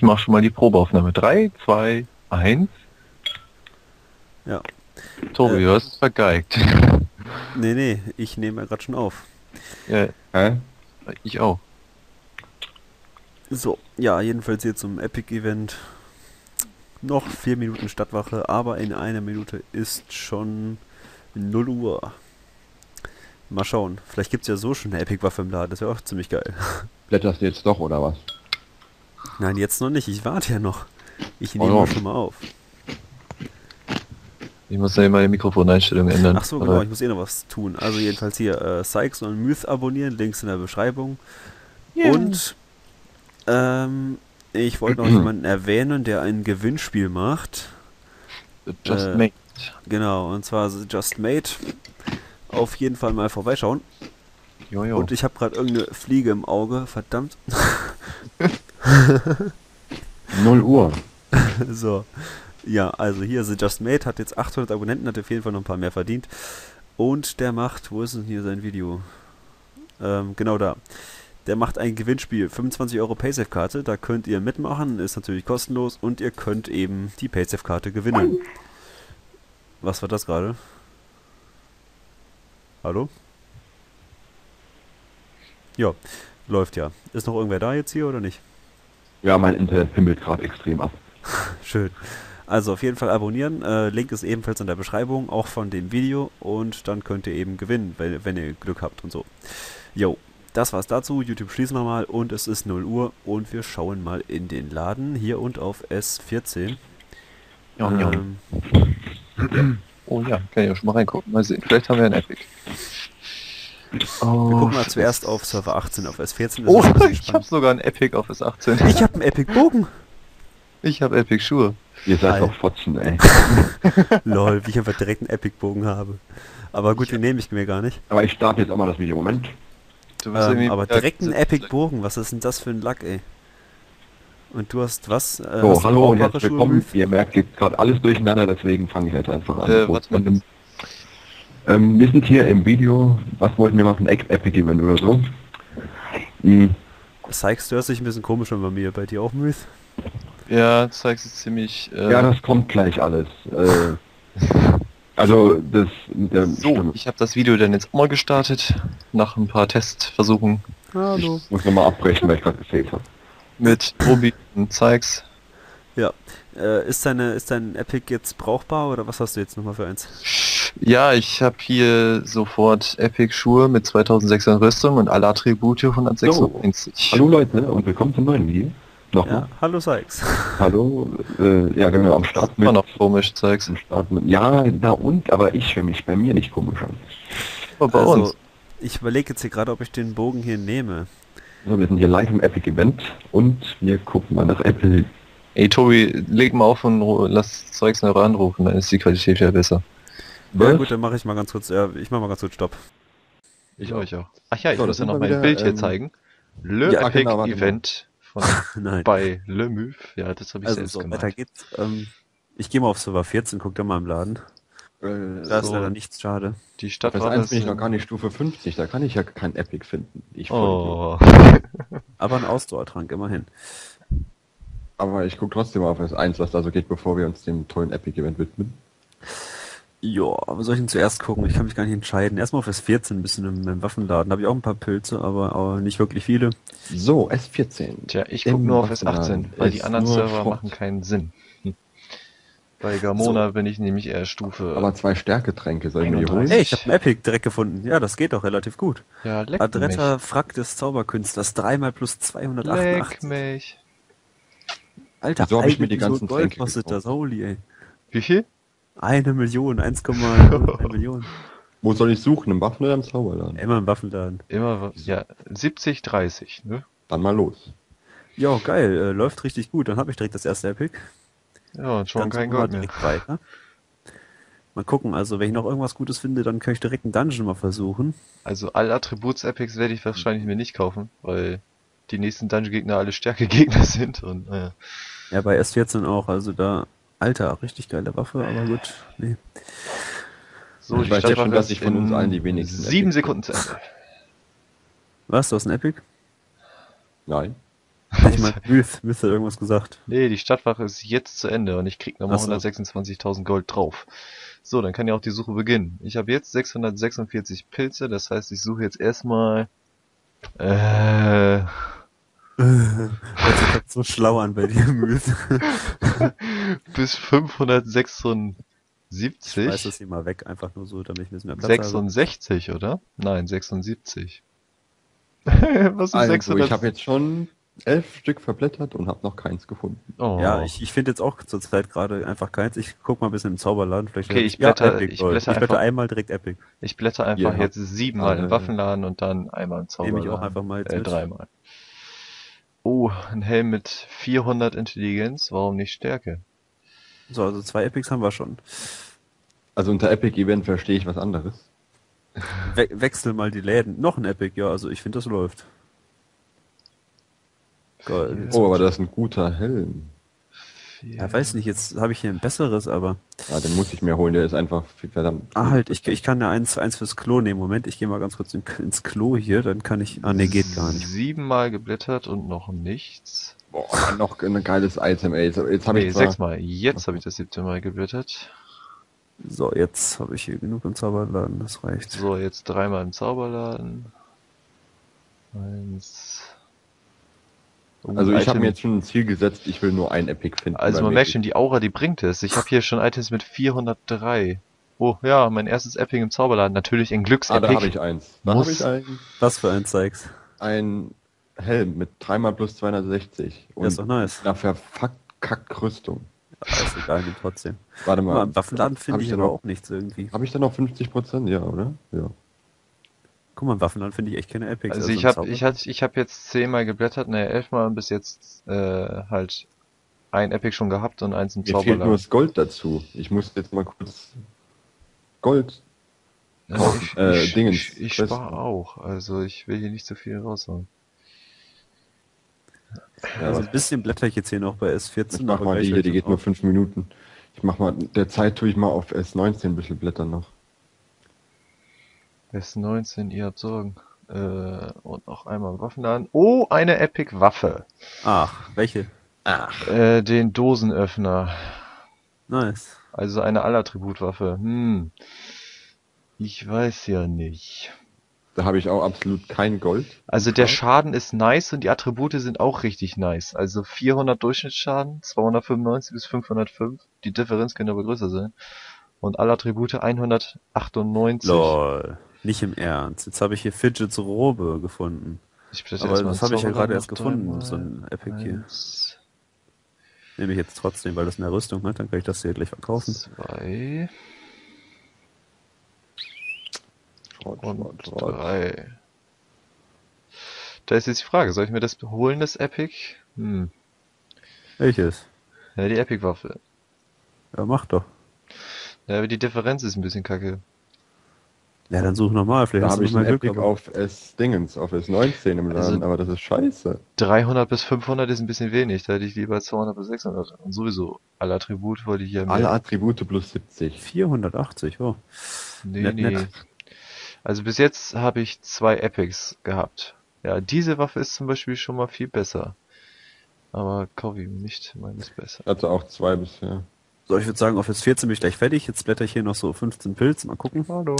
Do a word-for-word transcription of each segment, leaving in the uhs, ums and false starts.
ich mache schon mal die Probeaufnahme. drei, zwei, eins. Ja. Tobi, Äh, du hast es vergeigt. Nee, nee, ich nehme ja gerade schon auf. Ja, Hä? ich auch. So, ja, jedenfalls hier zum Epic-Event. Noch vier Minuten Stadtwache, aber in einer Minute ist schon null Uhr. Mal schauen, vielleicht gibt es ja so schon eine Epic-Waffe im Laden, das wäre auch ziemlich geil. Blätterst du jetzt doch, oder was? Nein, jetzt noch nicht, ich warte ja noch. Ich Oh nehme ja. schon mal auf. Ich muss ja meine Mikrofoneinstellungen ändern. Ach so, genau, ich muss eh noch was tun. Also jedenfalls hier äh, Sykes und Myth abonnieren, Links in der Beschreibung. Yeah. Und ähm, ich wollte noch jemanden erwähnen, der ein Gewinnspiel macht. Just äh, Made. Genau, und zwar Just Made. Auf jeden Fall mal vorbeischauen. Jojo. Und ich habe gerade irgendeine Fliege im Auge, verdammt. null Uhr. So, ja, also hier The Just Made hat jetzt achthundert Abonnenten, hat auf jeden Fall noch ein paar mehr verdient. Und der macht, wo ist denn hier sein Video? Ähm, genau da. Der macht ein Gewinnspiel, fünfundzwanzig Euro Paysafe-Karte, da könnt ihr mitmachen, ist natürlich kostenlos und ihr könnt eben die Paysafe-Karte gewinnen. Was war das gerade? Hallo? Ja, läuft ja. Ist noch irgendwer da jetzt hier oder nicht? Ja, mein Internet pimmelt gerade extrem ab. Schön. Also auf jeden Fall abonnieren. Äh, Link ist ebenfalls in der Beschreibung, auch von dem Video. Und dann könnt ihr eben gewinnen, wenn, wenn ihr Glück habt und so. Jo, das war's dazu. YouTube schließen wir mal und es ist null Uhr und wir schauen mal in den Laden hier und auf S vierzehn. Jom, jom. Ähm, Oh ja, kann ich auch schon mal reingucken. Mal sehen, vielleicht haben wir ein Epic. Oh, wir gucken mal shit. zuerst auf Server achtzehn, auf S vierzehn. Das Oh, ist ein bisschen ich habe spannend. sogar ein Epic auf S achtzehn. Ich habe einen Epic Bogen. Ich habe Epic Schuhe. Ihr seid Alter. doch Fotzen, ey. Lol, wie ich einfach direkt einen Epic Bogen habe. Aber gut, den nehme ich mir gar nicht. Aber ich starte jetzt auch mal das Video. Moment. Du bist Ähm, irgendwie aber wieder- direkt einen Epic Bogen, was ist denn das für ein Lack, ey? Und du hast was? Äh, So, hast du hallo und brauchbare herzlich Schuhe, willkommen. Myth? Ihr merkt jetzt gerade alles durcheinander, deswegen fange ich jetzt einfach an. Äh, So, warte mal. ähm, ähm, wir sind hier im Video, was wollten wir machen? Epic Event oder so. Hm, Sykes, du hörst dich ein bisschen komisch an bei mir, bei dir auch, Myth? Ja, zeigst es ziemlich. Äh, ja, das kommt gleich alles. Äh, also, das mit der so, Stimme. ich habe das Video dann jetzt auch mal gestartet. Nach ein paar Testversuchen Hallo. Ich muss nochmal abbrechen, weil ich gerade gefehlt habe. mit Tobi und Zeigs. Ja, äh, ist, deine, ist dein Epic jetzt brauchbar oder was hast du jetzt nochmal für eins? Ja, ich habe hier sofort Epic Schuhe mit zweitausendsechshundert Rüstung und alle Attribute hundertsechsundneunzig. Hallo Leute und willkommen zum neuen Video. Nochmal. Ja, hallo Sykes. Hallo, äh, ja genau, am Start Immer mit, noch komisch, Zeigs. am Start mit, ja, na und, aber ich höre mich bei mir nicht komisch an. Aber bei Also, uns. ich überlege jetzt hier gerade, ob ich den Bogen hier nehme. So, wir sind hier live im Epic Event und wir gucken mal nach Apple. Ey Tobi, leg mal auf und ru- lass Zeugs noch anrufen, dann ist die Qualität ja besser. Ja Was? gut, dann mache ich mal ganz kurz, ja, ich mache mal ganz kurz Stopp. Ich euch auch. Ach ja, ich So, muss das ja sind noch wir mein wieder, Bild hier ähm, zeigen. Le ja, Epic genau, warte mal. Event von Nein. bei Le Move. Ja, das habe ich Also selbst so, gemacht. weiter geht's. Ähm, ich gehe mal auf Server vierzehn, guck da mal im Laden. Äh, Da ist So. leider nichts, schade. Die Stadt das war eins das. bin ich noch gar nicht Stufe fünfzig, da kann ich ja kein Epic finden. Ich Oh. Aber ein Ausdauertrank, immerhin. Aber ich gucke trotzdem mal auf das eins, was da so geht, bevor wir uns dem tollen Epic Event widmen. Ja, aber soll ich denn zuerst gucken? Ich kann mich gar nicht entscheiden. Erstmal auf S vierzehn, ein bisschen im, im Waffenladen. Da habe ich auch ein paar Pilze, aber, aber nicht wirklich viele. So, S vierzehn. Tja, ich Im gucke nur auf S Waffenladen achtzehn, weil die ist anderen nur Server Schrott. machen keinen Sinn. Hm. Bei Gamona bin ich nämlich eher Stufe. Aber zwei Stärketränke, soll ich mir die holen? einunddreißig. Hey, ich habe einen Epic direkt gefunden. Ja, das geht doch relativ gut. ja, leck Adretter Frack des Zauberkünstlers, dreimal plus mich. Leck zweihundertachtundachtzig. mich. Alter, So hab ich eine mir die Million ganzen Gold Tränke kostet das, gekauft. holy ey. Wie viel? Eine Million, eins Komma null drei Millionen. Wo soll ich suchen? Im Waffen oder im Zauberladen? Immer im Waffenladen. Immer, ja, siebzig, dreißig, ne? Dann mal los. Ja, geil, äh, läuft richtig gut. Dann habe ich direkt das erste Epic. Ja, und schon Dann kein suchen wir Gold mehr. direkt weiter. Mal gucken, also wenn ich noch irgendwas Gutes finde, dann kann ich direkt einen Dungeon mal versuchen. Also alle Attributs-Epics werde ich wahrscheinlich mir nicht kaufen, weil die nächsten Dungeon-Gegner alle Stärke-Gegner sind und naja. Ja, bei S vierzehn auch, also da, Alter, richtig geile Waffe, aber gut, nee. So, Ich die weiß Stadt jetzt schon, war dass ich von in uns allen die wenigsten sieben Epics Sekunden zu Ende. Was, du hast ein Epic? Nein. Ich meine, Myth, Myth hat irgendwas gesagt. Nee, die Stadtwache ist jetzt zu Ende und ich krieg nochmal Ach so. hundertsechsundzwanzigtausend Gold drauf. So, dann kann ja auch die Suche beginnen. Ich habe jetzt sechshundertsechsundvierzig Pilze, das heißt, ich suche jetzt erstmal äh, Das sieht halt so schlau an bei dir, Myth. bis fünfhundertsechsundsiebzig. Ich weiß das hier mal weg, einfach nur so, damit ich ein bisschen mehr Platz sechsundsechzig, oder? Nein, sechsundsiebzig. Was ist Also, sechshundert? ich habe jetzt schon elf Stück verblättert und habe noch keins gefunden. Oh. habe. Ja, ich, ich finde jetzt auch zurzeit gerade einfach keins. Ich guck mal ein bisschen im Zauberladen. Vielleicht Okay, ich blätter- Epic, ich Gold. blätter ich blätter einfach- einmal direkt Epic. Ich blätter einfach Hier, jetzt siebenmal äh, im Waffenladen und dann einmal im Nehme Zauberladen. ich auch einfach mal jetzt äh, mit. dreimal. Oh, ein Helm mit vierhundert Intelligenz, warum nicht Stärke? So, also zwei Epics haben wir schon. Also unter Epic Event verstehe ich was anderes. We wechsel mal die Läden. Noch ein Epic, ja, also ich finde, das läuft. Geil. Oh, aber das ist ein guter Helm. Ja, weiß nicht, jetzt habe ich hier ein besseres, aber... Ja, den muss ich mir holen, der ist einfach verdammt. Ah, halt, ich, ich kann ja eins, eins fürs Klo nehmen. Moment, ich gehe mal ganz kurz in, ins Klo hier, dann kann ich... Ah, ne, geht gar nicht. Siebenmal geblättert und noch nichts. Boah, noch ein geiles Item, ey. Jetzt, jetzt habe Nee, ich zwar, sechsmal. Jetzt habe ich das siebte Mal geblättert. So, jetzt habe ich hier genug im Zauberladen, das reicht. So, jetzt dreimal im Zauberladen. Eins. Oh, Also ich habe Item- mir jetzt schon ein Ziel gesetzt, ich will nur ein Epic finden. Also weil man mir- merkt schon, die Aura, die bringt es. Ich habe hier schon Items mit vierhundertdrei. Oh ja, mein erstes Epic im Zauberladen. Natürlich ein Ah, Glücksepic. da habe ich eins. Da Muss- habe ich ein, Was für ein Zeugs. ein Helm mit dreimal plus zweihundertsechzig. Ja, ist doch nice. einer verkackt Rüstung. Ja, ist egal, nimm trotzdem. Warte Mal, mal. im Waffenladen Hab finde ich da aber noch- auch nichts irgendwie. Habe ich da noch fünfzig Prozent? Ja, oder? Ja. Guck mal, im Waffenladen finde ich echt keine Epics. Also ich im habe Zauber- ich hatte ich habe jetzt zehnmal geblättert, ne, elfmal und bis jetzt äh, halt ein Epic schon gehabt und eins im Mir fehlt nur Zauberladen. das Gold dazu. Ich muss jetzt mal kurz Gold. Also ich, äh, ich, Dingens, ich, ich Quest. spare auch, also ich will hier nicht zu viel raushauen. Ja, Also was- ein bisschen blätter ich jetzt hier noch bei S vierzehn. ich mach aber mal gleich die höre hier, ich die dann geht nur auf. fünf Minuten. Ich mach mal, der Zeit tue ich mal auf S neunzehn ein bisschen blättern noch. S neunzehn, ihr habt Sorgen. Äh, und noch einmal im Waffenladen. Oh, eine Epic Waffe. Ach, welche? Äh, den Dosenöffner. Nice. Also eine Allattributwaffe. Hm. Ich weiß ja nicht. Da habe ich auch absolut kein Gold. Also der Ja. Schaden ist nice und die Attribute sind auch richtig nice. Also vierhundert Durchschnittsschaden, zweihundertfünfundneunzig bis fünfhundertfünf. Die Differenz könnte aber größer sein. Und alle Attribute hundertachtundneunzig. Lol. Nicht im Ernst. Jetzt habe ich hier Fidgets Robe gefunden. Ich blätter Aber erstmal das ins habe ich ja Zauberland gerade erst noch gefunden, dreimal. so ein Epic hier. Eins, Nehme ich jetzt trotzdem, weil das eine Rüstung hat, dann kann ich das hier gleich verkaufen. zwei Schrott, und Schrott, Schrott. drei. Da ist jetzt die Frage, soll ich mir das holen, das Epic? Hm. Welches? Ja, die Epic-Waffe. Ja, mach doch. Ja, aber die Differenz ist ein bisschen kacke. Ja, dann such nochmal, vielleicht Da hast habe du ich nicht ein mal Glück. Epic Aber... auf S Dingens, auf S neunzehn im Laden, Also- aber das ist scheiße. dreihundert bis fünfhundert ist ein bisschen wenig, da hätte ich lieber zweihundert bis sechshundert. Und sowieso, alle Attribute wollte ich hier mehr. Alle Attribute plus siebzig. vierhundertachtzig, oh. Nee, Nett, nee. nett. Also bis jetzt habe ich zwei Epics gehabt. Ja, diese Waffe ist zum Beispiel schon mal viel besser. Aber kaufe ich mir nicht, meine ist besser. Ich hatte auch zwei bisher. So, ich würde sagen, auf S vierzehn bin ich gleich fertig. Jetzt blätter ich hier noch so fünfzehn Pilze. Mal gucken. Hallo.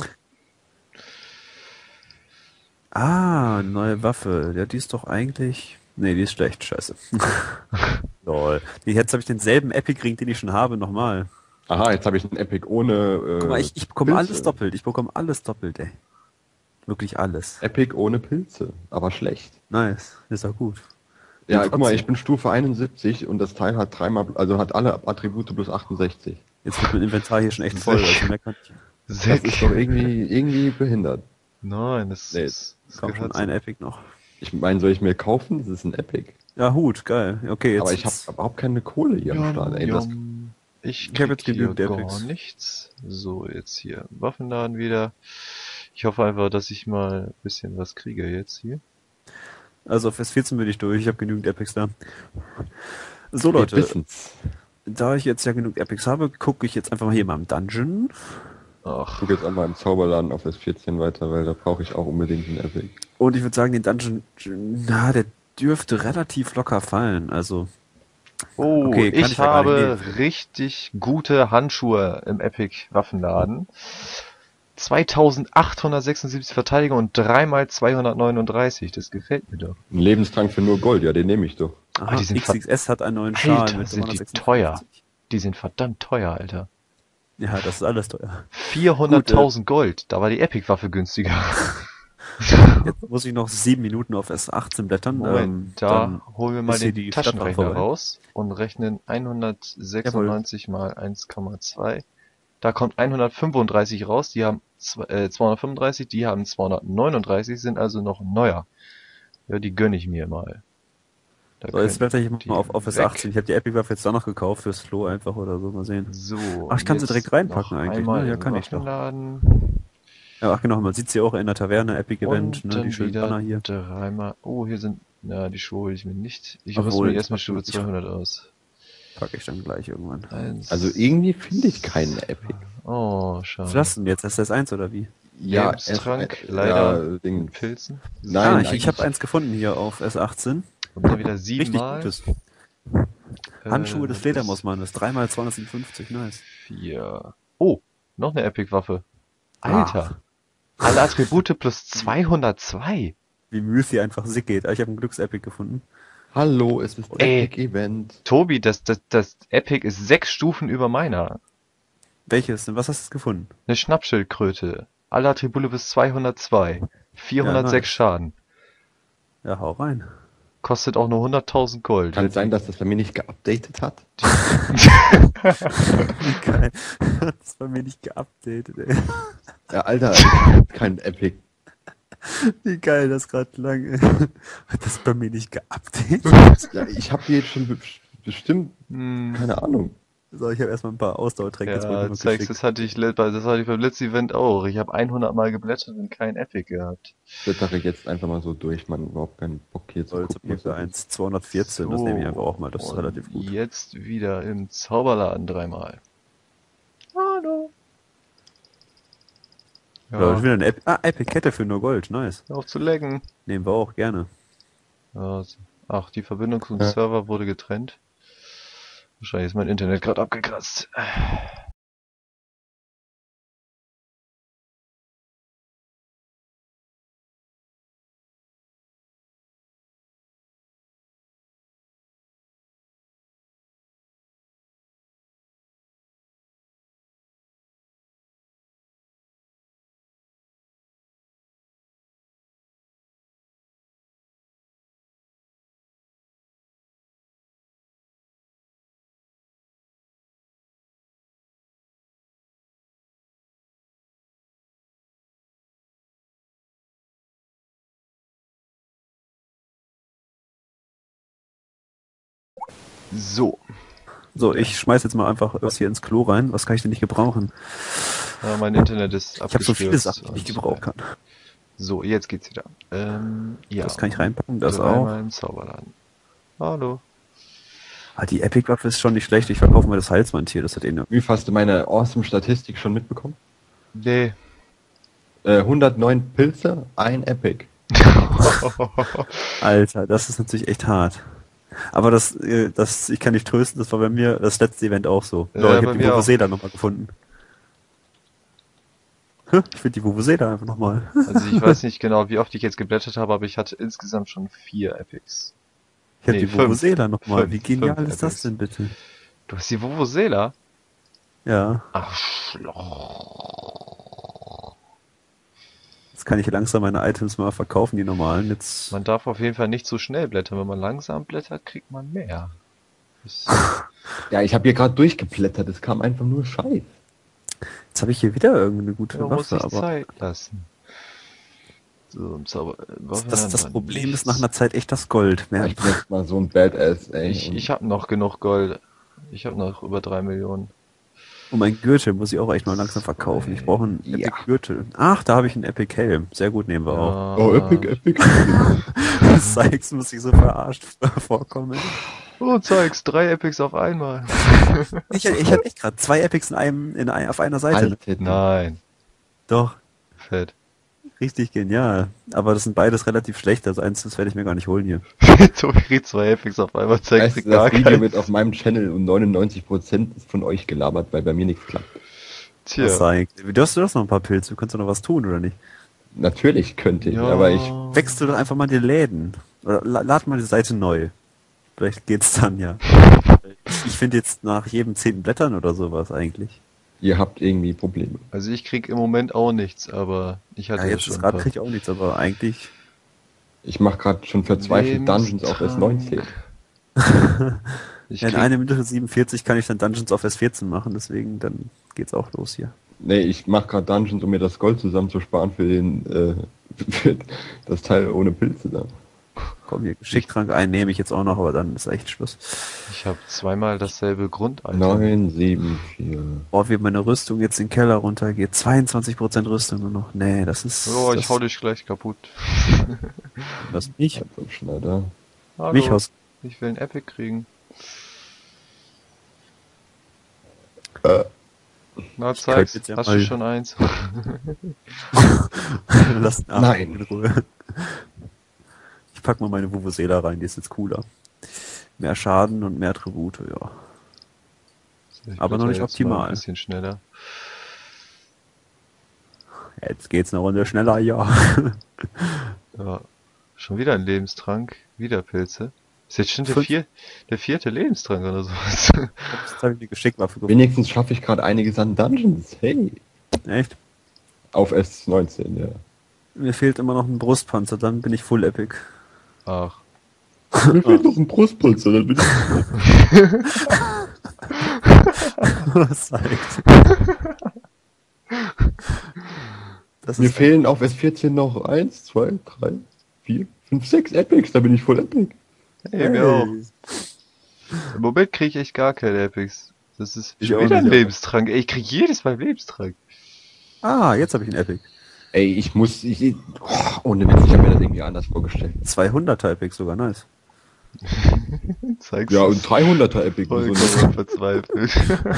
Ah, neue Waffe. Ja, die ist doch eigentlich... Nee, die ist schlecht. Scheiße. Lol. Nee, jetzt habe ich denselben Epic-Ring, den ich schon habe, nochmal. Aha, jetzt habe ich einen Epic ohne. Äh, Guck mal, ich, ich bekomme Pilze. alles doppelt. Ich bekomme alles doppelt, ey. Wirklich alles. Epic ohne Pilze, aber schlecht. Nice. Ist auch gut. Ja, Und guck mal, trotzdem- ich bin Stufe einundsiebzig und das Teil hat dreimal, also hat alle Attribute plus achtundsechzig. Jetzt wird mein Inventar hier schon echt voll. Also mehr kann ich... Das Sek. ist doch irgendwie, irgendwie behindert. Nein, das Nee, ist... Das Kommt schon gehört ein so. Epic noch. Ich meine, soll ich mir kaufen? Das ist ein Epic. Ja, Hut, geil. Okay, jetzt... aber ich habe überhaupt keine Kohle hier am Start. Ey, das, Ich, Ich hab jetzt krieg hier genügend gar Epics. nichts. So, jetzt hier im Waffenladen wieder. Ich hoffe einfach, dass ich mal ein bisschen was kriege jetzt hier. Also auf S vierzehn bin ich durch. Ich habe genügend Epics da. So, wir Leute. wissen's. Da ich jetzt ja genug Epics habe, gucke ich jetzt einfach mal hier mal im Dungeon. Ich Ach, gucke jetzt einmal im Zauberladen auf S vierzehn weiter, weil da brauche ich auch unbedingt einen Epic. Und ich würde sagen, den Dungeon, na, der dürfte relativ locker fallen. Also, Oh, okay, kann ich ich ja gar nicht habe nehmen. richtig gute Handschuhe im Epic Waffenladen. zweitausendachthundertsechsundsiebzig Verteidigung und dreimal zweihundertneununddreißig. Das gefällt mir doch. Ein Lebenstrank für nur Gold, ja, den nehme ich doch. Ah, Aha, die sind X X S hat einen neuen Schal Alter, mit sind die teuer. dreihundertsechsundfünfzig. Die sind verdammt teuer, Alter. Ja, das ist alles teuer. vierhunderttausend Gold. Da war die Epic-Waffe günstiger. Jetzt muss ich noch sieben Minuten auf S achtzehn blättern. Moment, ähm, da dann holen wir mal ist hier den die Stadtwache Taschenrechner vorbei. raus und rechnen hundertsechsundneunzig mal eins Komma zwei. Da kommt hundertfünfunddreißig raus, die haben zw- äh, zweihundertfünfunddreißig, die haben zweihundertneununddreißig, sind also noch neuer. Ja, die gönne ich mir mal. Da So, jetzt können blätter ich mal die auf, auf S weg. achtzehn. Ich habe die Epic-Waffe jetzt da noch gekauft fürs Klo einfach oder so, mal sehen. So, Ach, ich kann sie jetzt direkt reinpacken noch eigentlich, einmal ne? Ja, in kann den ich doch. Waffenladen. Ja, ach genau, man sieht sie auch in der Taverne, Epic-Event, Und ne? dann Die schönen wieder Banner hier. dreimal. Oh, hier sind. Na, die Schuhe hole ich mir nicht. Ich rüste Obwohl, mir erstmal ich- Stufe ich- zweihundert aus. Packe ich dann gleich irgendwann. Eins. Also irgendwie finde ich keinen Epic. Oh, Was schade. ist das denn jetzt? S S eins oder wie? Lebenstrank, es- leider ja, Ding. mit Pilzen. Nein, ah, ich, ich eigentlich- habe eins gefunden hier auf S achtzehn. Und dann wieder Richtig siebenmal. gutes. Äh, Handschuhe des das Fledermausmannes, dreimal zweihundertsiebenundfünfzig, nice. ist Vier. Oh, noch eine Epic-Waffe. Ah. Alter. Alle Attribute plus zweihundertzwei. Wie Mythi einfach sick geht. Ah, ich habe einen Glücks-Epic gefunden. Hallo, es ist Ey. Epic Event. Tobi, das, das, das Epic ist sechs Stufen über meiner. Welches denn? Was hast du gefunden? Eine Schnappschildkröte. Alle Attribute bis zweihundertzwei. vierhundertsechs nice. Schaden. Ja, hau rein. Kostet auch nur hunderttausend Gold. Kann es sein, dass das bei mir nicht geupdatet hat? Wie geil. Das war mir nicht geupdatet, ey. Ja, Alter, ich hab kein Epic. Wie geil das gerade klang, ey. Hat das bei mir nicht geupdatet? Ja, ich habe jetzt schon be bestimmt, Hm. keine Ahnung. So, ich habe erstmal ein paar Ausdauertränke jetzt Ja, mal zeigst, das hatte ich, le- das hatte ich beim letzten Event auch. Ich habe hundert Mal geblättert und kein Epic gehabt. Ich blättere jetzt einfach mal so durch, man überhaupt keinen Bock hier zu So, jetzt gucken. habe ich für eins zweihundertvierzehn, das nehme ich einfach auch mal, das ist und relativ gut. Jetzt wieder im Zauberladen dreimal. Hallo. Ja, Ja, schon wieder eine Ep ah, Epic-Kette für nur Gold, nice. hör auf zu laggen. Nehmen wir auch gerne. Ja, so. Ach, die Verbindung zum Ja. Server wurde getrennt. Wahrscheinlich ist mein Internet gerade abgekratzt. So, So, ich schmeiß jetzt mal einfach was hier ins Klo rein. Was kann ich denn nicht gebrauchen? ja, mein Internet ist Ich habe abgestürzt. so viele Sachen, die ich und- nicht gebrauchen kann. So, jetzt geht's wieder. Ähm, ja. Das kann ich reinpacken, das Dreimal auch. im Zauberladen. Hallo. Ah, die Epic-Waffe ist schon nicht schlecht. Ich verkaufe mal das Halsband-Tier, das hat eh nur. Wie hast du meine awesome Statistik schon mitbekommen? Nee. Äh, hundertneun Pilze, ein Epic. Alter, das ist natürlich echt hart. Aber das, äh, das, ich kann dich trösten, das war bei mir das letzte Event auch so. Ja, So, ich bei habe die mir auch. Vuvuzela nochmal gefunden. Hä? Ich finde die Vuvuzela einfach nochmal. Also ich weiß nicht genau, wie oft ich jetzt geblättert habe, aber ich hatte insgesamt schon vier Epics. Ich habe Nee, die fünf. Vuvuzela nochmal. Fünf. Wie genial Fünf ist das Epics. denn bitte? Du hast die Vuvuzela? Ja, Ach, Schloch. jetzt kann ich langsam meine Items mal verkaufen, die normalen. Jetzt, Man darf auf jeden Fall nicht so schnell blättern. Wenn man langsam blättert, kriegt man mehr. Das, Ja, ich habe hier gerade durchgeblättert, es kam einfach nur Scheiß. jetzt habe ich hier wieder irgendeine gute man muss Waffe, sich aber Zeit lassen. So, im Zauber... äh, das, Waffe das, dann das dann Problem nichts. ist nach einer Zeit echt das Gold. Ja, Mehr. ich bin jetzt mal so ein Badass, ey. Ich, Und ich habe noch genug Gold. Ich habe noch über drei Millionen. Und mein Gürtel muss ich auch echt mal langsam verkaufen. Ich brauche einen Ja. Epic Gürtel. Ach, da habe ich einen Epic Helm. Sehr gut, nehmen wir auch. oh, Epic, Epic. Sykes muss ich so verarscht vorkommen. Oh, zeig's, drei Epics auf einmal. Ich, ich hatte echt gerade zwei Epics in einem, in ein, auf einer Seite. Alter, Nein, Doch, fett. richtig genial. Aber das sind beides relativ schlecht, also eins, das werde ich mir gar nicht holen hier. Tobi kriegt zwei Epics auf einmal, zeigt Weißt du, gar das Video keinen. wird auf meinem Channel um neunundneunzig Prozent von euch gelabert, weil bei mir nichts klappt. Was Tja, sei? Du hast du hast noch ein paar Pilze, du kannst doch noch was tun, oder nicht? Natürlich könnte ich, ja. aber ich... Wechsel doch einfach mal die Läden. Oder la- lad mal die Seite neu. Vielleicht geht's dann ja. Ich finde jetzt nach jedem zehnten Blättern oder sowas eigentlich. Ihr habt irgendwie Probleme. Also ich krieg im Moment auch nichts, aber ich hatte Ja, ja jetzt schon ist ein gerade paar. krieg ich auch nichts, aber eigentlich. Ich mache gerade schon verzweifelt Dungeons auf S neunzehn. Ich Ja, in krieg, einer Minute siebenundvierzig kann ich dann Dungeons auf S vierzehn machen, deswegen dann geht's auch los hier. Nee, ich mache gerade Dungeons, um mir das Gold zusammenzusparen für den äh, für das Teil ohne Pilze da. Komm hier, Geschicktrank ein, nehme ich jetzt auch noch, aber dann ist echt Schluss. ich habe zweimal dasselbe Grunditem. neun, sieben, vier. Boah, wie meine Rüstung jetzt in den Keller runtergeht. zweiundzwanzig Prozent Rüstung nur noch. Nee, das ist. Oh, ich das, hau dich gleich kaputt. das nicht. Halt so schnell da. Hallo, Mich aus. ich will ein Epic kriegen. Äh. Na, Ich zeig's. könnte jetzt ja Hast mal- du schon eins? Lass nach, Nein. in Ruhe. Ich pack mal meine Vuvuzela rein, die ist jetzt cooler. Mehr Schaden und mehr Tribute, ja. Ich Aber noch blätter nicht jetzt mal optimal. Ein bisschen schneller. Jetzt geht's eine Runde schneller, ja. Ja. Schon wieder ein Lebenstrank. Wieder Pilze. Ist jetzt schon der, Fünf- vier, der vierte Lebenstrank oder sowas. Jetzt habe ich die Geschickwaffe gefunden. Wenigstens schaffe ich gerade einiges an Dungeons. Hey. Echt? Auf S neunzehn, ja. Mir fehlt immer noch ein Brustpanzer, dann bin ich Full Epic. Ach. Mir fehlt noch ein Brustpanzer, dann bin ich... Was sagt? Das Mir ist fehlen auf S vierzehn noch eins, zwei, drei, vier, fünf, sechs Epics, da bin ich voll Epic. Hey, mir auch. Im Moment kriege ich echt gar keine Epics. Das ist Ich schon auch wieder ein nicht, Lebenstrank. Ey, ich krieg jedes Mal einen Lebenstrank. Ah, jetzt habe ich einen Epic. Ey, ich muss... Ich, oh, ohne Witz, ich habe mir das irgendwie anders vorgestellt. zweihunderter Epic sogar, nice. Zeig's Ja, uns. und dreihunderter Epic. Voll und so. verzweifelt.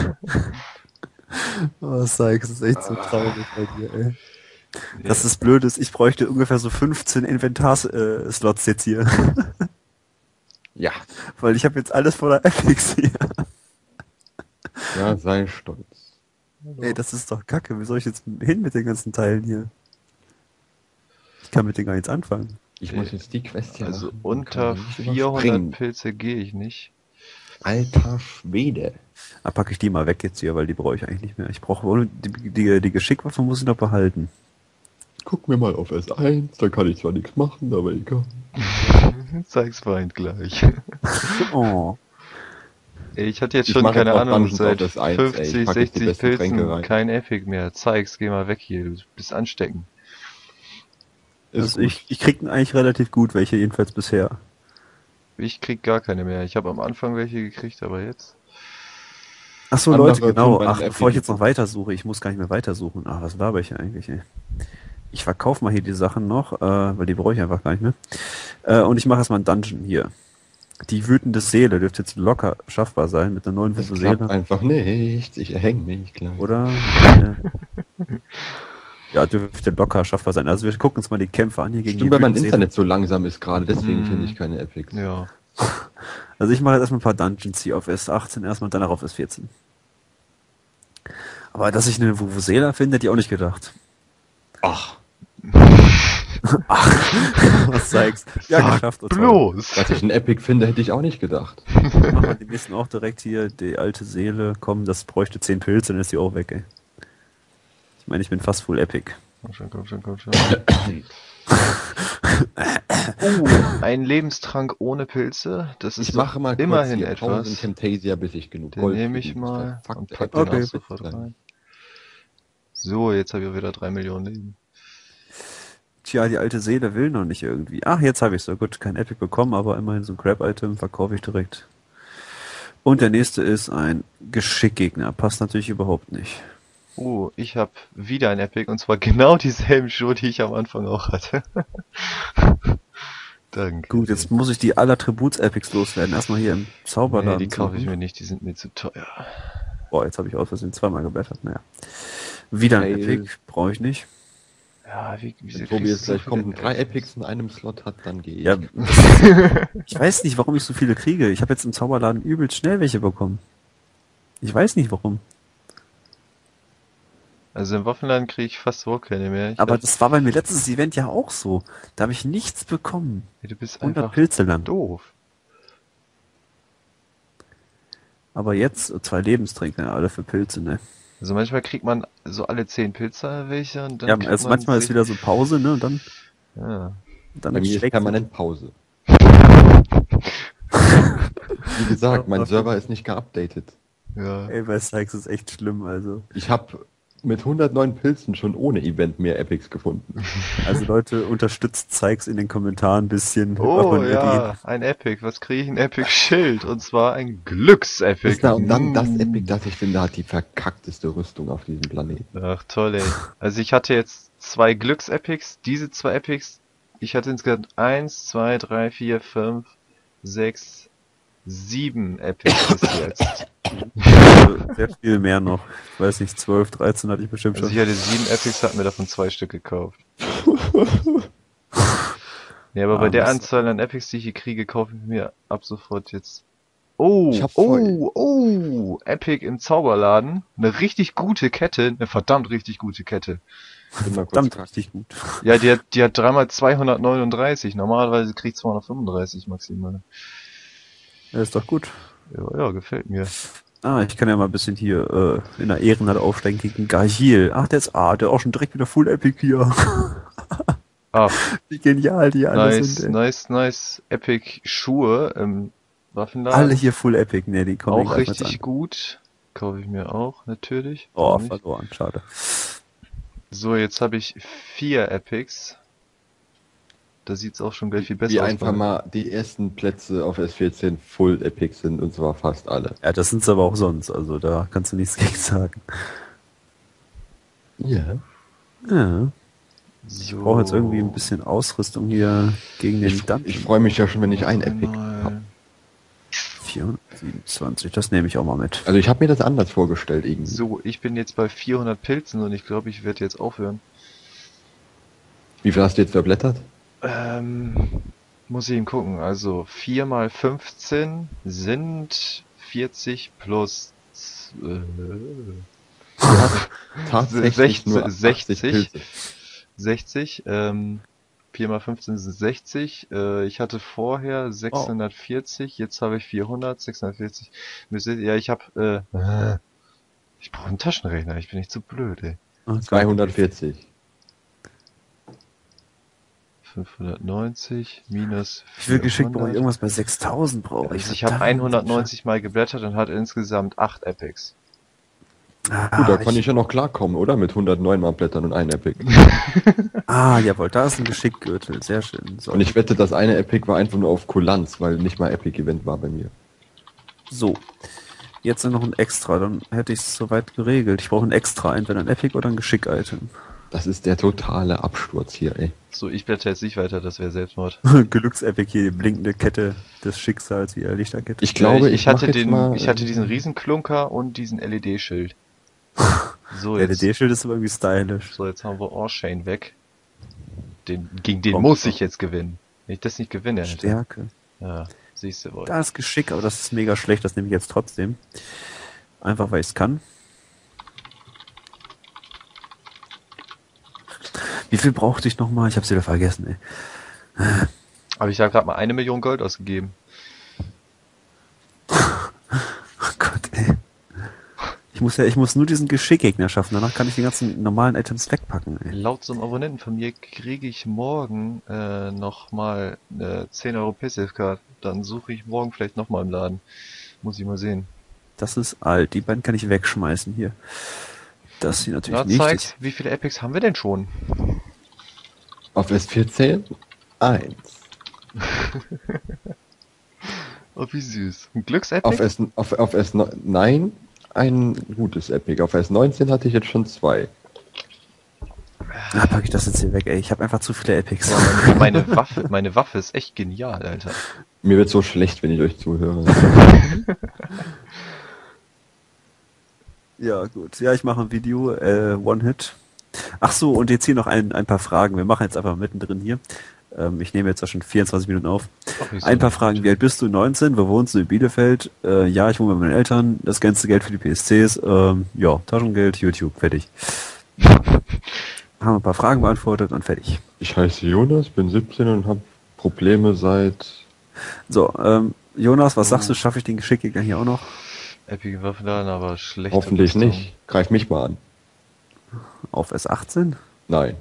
Oh, Sykes, das ist echt so traurig bei dir, ey. Das ist blöd, ist, ich bräuchte ungefähr so fünfzehn Inventars-Slots jetzt hier. Ja, Weil ich habe jetzt alles voller Epics hier. ja, sei stolz. Ey, das ist doch kacke. Wie soll ich jetzt hin mit den ganzen Teilen hier? Ich kann mit denen gar nichts anfangen. Ich muss jetzt die Quest hier Also machen. unter Kann ich vierhundert überspringen. Pilze gehe ich nicht. Alter Schwede. Da packe ich die mal weg jetzt hier, weil die brauche ich eigentlich nicht mehr. Ich brauche ohne die, die, die Geschickwaffe muss ich noch behalten. Guck mir mal auf S eins, da kann ich zwar nichts machen, aber egal. Zeig's Feind gleich. Oh. Ey, ich hatte jetzt Ich schon, mache keine jetzt auch Ahnung, Dungeons seit auf S eins, ey. Ich fünfzig, pack jetzt die sechzig besten Tränke Pilzen rein. kein Epic mehr. Zeig's, geh mal weg hier, du bist ansteckend. Ist Also gut. ich, ich krieg eigentlich relativ gut welche, jedenfalls bisher. Ich krieg gar keine mehr. Ich habe am Anfang welche gekriegt, aber jetzt. Ach so, Andere Leute, genau. tun bei den Ach, bevor ich Epic jetzt noch weitersuche, ich muss gar nicht mehr weitersuchen. Ach, was laber ich hier eigentlich, ey? Ich verkaufe mal hier die Sachen noch, äh, weil die brauche ich einfach gar nicht mehr. Äh, und ich mache erstmal einen Dungeon hier. Die wütende Seele dürfte jetzt locker schaffbar sein mit einer neuen Das wütenden klappt Seele. einfach nicht. Ich erhänge mich gleich. Oder? Ja. Ja, dürfte locker schaffbar sein. Also wir gucken uns mal die Kämpfe an hier gegen Stimmt, die weil mein wütende Internet so langsam ist gerade, deswegen Hm. finde ich keine Epics. Ja. Seele. Also ich mache jetzt erstmal ein paar Dungeons hier auf S achtzehn erstmal und danach auf S vierzehn. Aber dass ich eine Vuvuzela finde, hätte ich auch nicht gedacht. Ach, Was sagst Ja, Sag geschafft. und toll. bloß! dass ich einen Epic finde, hätte ich auch nicht gedacht. Machen wir die nächsten auch direkt hier. Die alte Seele, komm, das bräuchte zehn Pilze, dann ist die auch weg, ey. Ich meine, ich bin fast full Epic. Komm schon, komm schon, komm schon. Oh, ein Lebenstrank ohne Pilze. Das ist Ich mache mal immerhin kurz hier Pause etwas. in Camtasia, bis ich genug Den Gold nehme ich kriegen muss. mal Fuck, und der pack Epic den Okay. auch sofort rein. So, jetzt habe ich auch wieder drei Millionen Leben. Tja, die alte Seele will noch nicht irgendwie. Ach, jetzt habe ich so gut, kein Epic bekommen, aber immerhin so ein Crap-Item verkaufe ich direkt. Und der nächste ist ein Geschickgegner. Passt natürlich überhaupt nicht. Oh, ich habe wieder ein Epic und zwar genau dieselben Schuhe, die ich am Anfang auch hatte. Danke. Gut, jetzt muss ich die aller Tributs-Epics loswerden. Erstmal hier im Nee, Zauberladen. die kaufe ich suchen. mir nicht, die sind mir zu teuer. Boah, jetzt habe ich aus Versehen zweimal geblättert. Naja. Wieder ein Fail. Epic, brauche ich nicht. Ja, wie, wie Wenn Tobi jetzt so gleich kommt und viele drei Epics in einem Slot hat, dann gehe ich. Ja, ich weiß nicht, warum ich so viele kriege. Ich habe jetzt im Zauberladen übelst schnell welche bekommen. Ich weiß nicht warum. Also im Waffenladen kriege ich fast überhaupt keine mehr. Ich Aber hab, das war bei mir letztes Event ja auch so. Da habe ich nichts bekommen. hey, du bist hundert einfach Pilze lang. doof. Aber jetzt zwei Lebenstränke, alle für Pilze, ne? Also manchmal kriegt man so alle zehn Pilze welche und dann Ja, kriegt also man manchmal ist sich- wieder so Pause, ne? Und dann, Ja. dann Bei mir ist schlägt permanent Pause. Wie gesagt, mein Server ist nicht geupdatet. Ja. Ey, bei Sykes ist echt schlimm, also. Ich habe mit hundertneun Pilzen schon ohne Event mehr Epics gefunden. Also Leute, unterstützt Sykes in den Kommentaren ein bisschen. Oh abonniert ja, ein Epic. Was kriege ich? Ein Epic Schild. Und zwar ein Glücksepic. Ist da, und dann das Mm. Epic, das ich finde, hat die verkackteste Rüstung auf diesem Planeten. Ach toll, ey. Also ich hatte jetzt zwei Glücksepics, diese zwei Epics. Ich hatte insgesamt eins, zwei, drei, vier, fünf, sechs, sieben Epics bis jetzt. Also sehr viel mehr noch. Ich weiß nicht, zwölf, dreizehn hatte ich bestimmt Also schon. ich hatte sieben Epics, hatten mir davon zwei Stück gekauft. Ja, aber Ah, bei der Mist. Anzahl an Epics, die ich hier kriege, kaufe ich mir ab sofort jetzt. Oh, Ich hab oh, voll- oh, Epic im Zauberladen. Eine richtig gute Kette, eine verdammt richtig gute Kette. Bin mal kurz Verdammt krank. richtig gut. Ja, die hat, die hat dreimal zweihundertneununddreißig. Normalerweise kriegt zweihundertfünfunddreißig maximal. Ja, ist doch gut. Ja, ja, gefällt mir. Ah, ich kann ja mal ein bisschen hier äh, in der Ehrenhalle aufsteigen gegen Gargil. Ach, der ist ah, der auch schon direkt wieder Full Epic hier. Ah, Wie genial die alle nice, sind, ey. nice, nice. Epic Schuhe im Waffenladen. Alle hier Full Epic, ne, die kommen Auch gleich mit richtig an. gut. Kaufe ich mir auch, natürlich. Oh, Warum nicht? verloren, schade. So, jetzt habe ich vier Epics. Da sieht's auch schon gleich viel besser Wie aus. einfach mal die ersten Plätze auf S vierzehn Full Epics sind, und zwar fast alle. Ja, das sind's aber auch sonst, also da kannst du nichts gegen sagen. Ja. Ja, So. ich brauche jetzt irgendwie ein bisschen Ausrüstung hier gegen den Ich, ich Dungeon. freue mich ja schon, wenn ich ein Epic Einmal. habe. vierhundertsiebenundzwanzig, das nehme ich auch mal mit. Also ich habe mir das anders vorgestellt irgendwie. So, ich bin jetzt bei vierhundert Pilzen und ich glaube, ich werde jetzt aufhören. Wie viel hast du jetzt verblättert? Ähm, muss ich eben gucken. Also vier mal fünfzehn sind vierzig plus äh, Tatsächlich nur sechzig, achtzig Pilze. sechzig. Ähm, vier mal fünfzehn sind sechzig. Äh, ich hatte vorher sechshundertvierzig, jetzt habe ich vierhundert, sechshundertvierzig. Müsste- Ja, ich habe äh, ich brauche einen Taschenrechner, ich bin nicht zu blöd, ey. Ah, zweihundertvierzig. fünfhundertneunzig minus Wie viel geschickt brauche ich? vierhundert. Irgendwas bei sechstausend brauche ich. Also ich habe Verdammt. hundertneunzig Mal geblättert und hatte insgesamt acht Epics. Ah, Gut, da kann ich, ich ja noch klarkommen, oder? Mit hundertneun Mal Blättern und ein Epic. ah, jawohl, da ist ein Geschickgürtel, sehr schön. So, Und ich wette, das eine Epic war einfach nur auf Kulanz, weil nicht mal Epic-Event war bei mir. so. Jetzt noch ein Extra, dann hätte ich es soweit geregelt. Ich brauche ein Extra, entweder ein Epic oder ein Geschick-Item. Das ist der totale Absturz hier, ey. So, ich blätter jetzt nicht weiter, das wäre Selbstmord. Glücksepic hier, die blinkende Kette des Schicksals, wie er Lichterkette. Ich glaube, ich, ich, hatte mach jetzt den, mal, ich hatte äh, diesen Riesenklunker und diesen L E D-Schild. So, Der jetzt, L E D-Schild ist aber irgendwie stylisch. so, jetzt haben wir Orshane weg. Den, gegen den Komm, muss komm. ich jetzt gewinnen. Wenn ich das nicht gewinne, Alter. Stärke. Ja, siehst du wohl. Da ist Geschick, aber das ist mega schlecht, das nehme ich jetzt trotzdem. Einfach weil ich es kann. Wie viel brauchte ich nochmal? Ich hab's wieder vergessen, ey. Aber ich habe gerade mal eine Million Gold ausgegeben. Oh Gott, ey. Ich muss ja, ich muss nur diesen Geschickgegner schaffen, danach kann ich die ganzen normalen Items wegpacken, ey. Laut so einem Abonnenten von mir kriege ich morgen äh, nochmal eine zehn Euro Paysafe-Card. Dann suche ich morgen vielleicht nochmal im Laden. Muss ich mal sehen. Das ist alt, die beiden kann ich wegschmeißen hier. Das hier natürlich Na, nicht. zeigt, wie viele Epics haben wir denn schon? auf S vierzehn? Eins. Oh, wie süß. Ein Glücksepic? Auf S, auf, auf S neun, nein, ein gutes Epic. Auf S neunzehn hatte ich jetzt schon zwei. Na, pack ich das jetzt hier weg, ey. Ich habe einfach zu viele Epics. Boah, meine, meine Waffe, meine Waffe ist echt genial, Alter. Mir wird so schlecht, wenn ich euch zuhöre. Ja, gut. Ja, ich mache ein Video, äh, One-Hit. Ach so, und jetzt hier noch ein, ein paar Fragen. Wir machen jetzt einfach mittendrin hier. Ähm, ich nehme jetzt auch schon vierundzwanzig Minuten auf. Ach, Ein paar Fragen. Wie alt bist du? neunzehn? Wo wohnst du? In Bielefeld? Äh, ja, ich wohne bei meinen Eltern. Das ganze Geld für die P S Cs. Ähm, ja, Taschengeld, YouTube. Fertig. Haben ein paar Fragen beantwortet und fertig. Ich heiße Jonas, bin siebzehn und habe Probleme seit... So, ähm, Jonas, was sagst du? Schaffe ich den Geschickgegner hier auch noch? Epic Waffenladen, aber schlecht. Hoffentlich nicht. Greif mich mal an. Auf S achtzehn? Nein.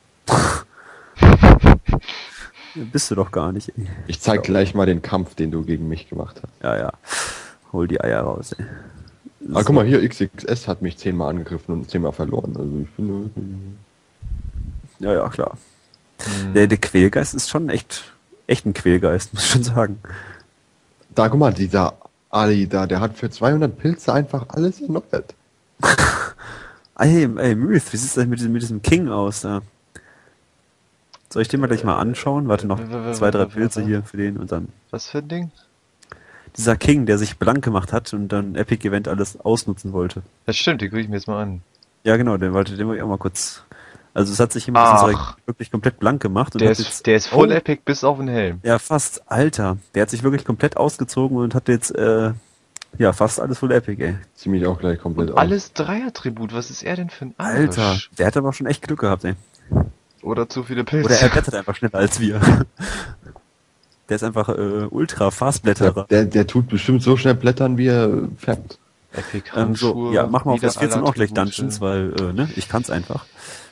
Bist du doch gar nicht. Ey. Ich zeig gleich mal den Kampf, den du gegen mich gemacht hast. Ja, ja. Hol die Eier raus, ey. Ah, guck mal hier, X X S hat mich zehnmal angegriffen und zehnmal verloren. Also ich finde... Ja, ja, klar. Hm. Der, der Quälgeist ist schon echt, echt ein Quälgeist, muss ich schon sagen. Da, guck mal, dieser Ali da, der hat für zweihundert Pilze einfach alles erneuert. Ey, ey, Myth, wie sieht es denn mit diesem, mit diesem King aus da? Soll ich den mal gleich mal anschauen? Warte, noch zwei, drei Pilze hier für den und dann... Was für ein Ding? Dieser King, der sich blank gemacht hat und dann Epic Event alles ausnutzen wollte. Das stimmt, den gucke ich mir jetzt mal an. Ja, genau, den wollte den wollte ich auch mal kurz... Also es hat sich jemand Ach. wirklich komplett blank gemacht. Und Der hat ist, jetzt, der ist voll oh, Epic bis auf den Helm. ja, fast, Alter. Der hat sich wirklich komplett ausgezogen und hat jetzt, äh, ja, fast alles voll Epic, ey. Ziemlich auch gleich komplett aus. Alles Drei-Attribut, was ist er denn für ein Alter, Arsch? der hat aber schon echt Glück gehabt, ey. Oder zu viele Pilze. Oder er blättert einfach schneller als wir. Der ist einfach äh, ultra fast Blätterer. Der, der tut bestimmt so schnell blättern, wie er färbt. Epic Ähm, Handschuhe. so, ja, mach mal auf wieder das vierzehn alle auch gleich Attribute. Dungeons, weil, äh, ne, ich kann's einfach.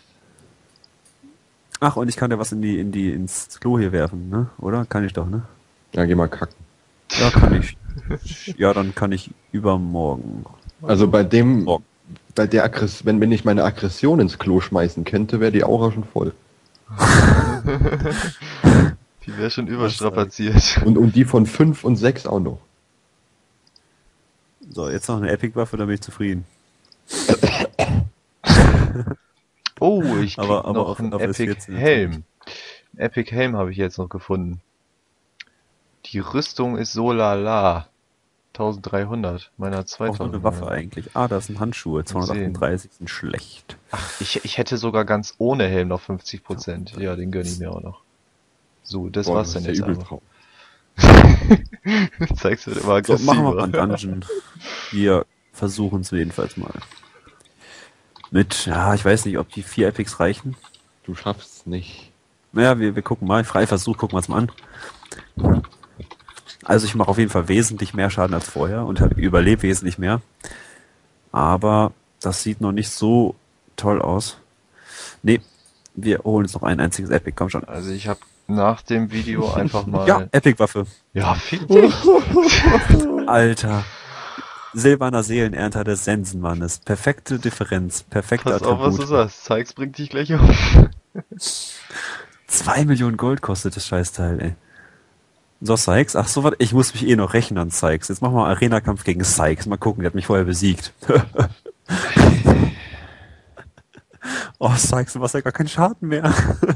Ach, und ich kann ja was in die, in die, ins Klo hier werfen, ne? Oder? Kann ich doch, ne? Ja, geh mal kacken. Ja, kann ich. Ja, dann kann ich übermorgen. Also bei dem, Morgen. bei der Aggress wenn, wenn ich meine Aggression ins Klo schmeißen könnte, wäre die Aura schon voll. Die wäre schon überstrapaziert. Und, und die von fünf und sechs auch noch. So, jetzt noch eine Epic-Waffe, dann bin ich zufrieden. Oh, ich krieg Aber- aber noch auf- einen auf Epic S vierzehn Helm. Epic Helm habe ich jetzt noch gefunden. Die Rüstung ist so lala. dreizehnhundert. Meiner Auch noch zweitausend. eine Waffe eigentlich. Ah, da sind Handschuhe. zweihundertachtunddreißig sind schlecht. Ich, ich hätte sogar ganz ohne Helm noch fünfzig Prozent. Ja, den gönne ich mir auch noch. So, das Boah, war's das dann ist ja jetzt übel einfach. drauf. Zeigst du immer So, aggressiver. machen wir mal einen Dungeon. Wir versuchen es jedenfalls mal. Mit, ja, ich weiß nicht, ob die vier Epics reichen. Du schaffst nicht. Naja, wir, wir gucken mal. Freiversuch, gucken wir uns mal an. Also ich mache auf jeden Fall wesentlich mehr Schaden als vorher und überlebe wesentlich mehr. Aber das sieht noch nicht so toll aus. Nee, wir holen uns noch ein einziges Epic, komm schon. Also ich habe nach dem Video einfach mal... Ja, Epic-Waffe. Ja, viel. Alter. Silberner Seelenernter des Sensenmannes. Perfekte Differenz. Perfekte Pass auf, was du Attribut. sagst. Zeig's, bringt dich gleich um. Zwei Millionen Gold kostet das Scheißteil, ey. So, Sykes. Ach so, warte, ich muss mich eh noch rächen an Sykes. Jetzt machen wir Arena-Kampf gegen Sykes. Mal gucken, der hat mich vorher besiegt. Oh, Sykes, du machst ja gar keinen Schaden mehr.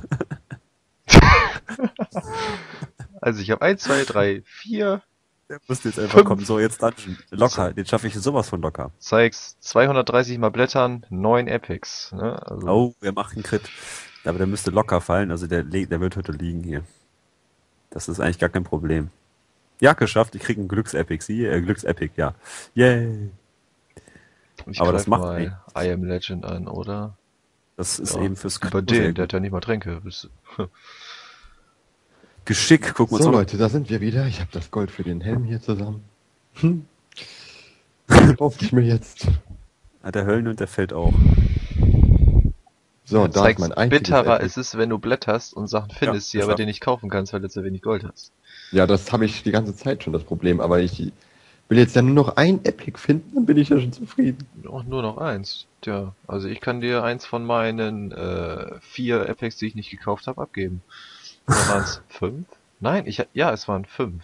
Also ich habe eins, zwei, drei, vier. Der musste jetzt einfach Fünf. kommen. So, jetzt Dungeon. Locker, den schaffe ich sowas von locker. Zeig's, zweihundertdreißig mal Blättern, neun Epics. Ne? Also, Oh, er macht einen Crit. Aber der müsste locker fallen, also der, le- der wird heute liegen hier. Das ist eigentlich gar kein Problem. Ja, geschafft, ich krieg einen Glücksepic. Sie, äh, Glücksepic, ja. Yay. ich aber das greif macht mal nichts. I Am Legend an, oder? Das ist Ja, eben fürs Über den, der hat ja nicht mal Tränke. Das- Geschick. Gucken wir uns So noch- Leute, da sind wir wieder. Ich habe das Gold für den Helm hier zusammen. Hm. Kaufe ich mir jetzt. Ah, der Höllenhund, der fällt auch. So, Ja, da ist zeig's, mein einziges bitterer Epic. ist es, wenn du blätterst und Sachen findest, die aber geschafft. dir nicht kaufen kannst, weil du zu wenig Gold hast. Ja, das habe ich die ganze Zeit schon das Problem, aber ich will jetzt ja nur noch ein Epic finden, dann bin ich ja schon zufrieden. Auch nur noch eins. Tja, also ich kann dir eins von meinen äh, vier Epics, die ich nicht gekauft habe, abgeben. Oder waren es fünf? Nein, ich ha- ja, es waren fünf.